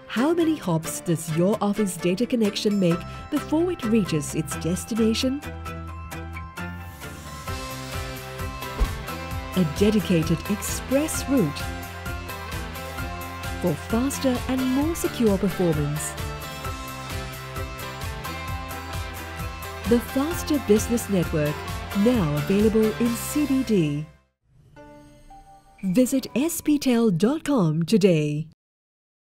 How many hops does your office data connection make before it reaches its destination? A dedicated express route for faster and more secure performance. The Faster Business Network, now available in CBD. Visit SPTel.com today.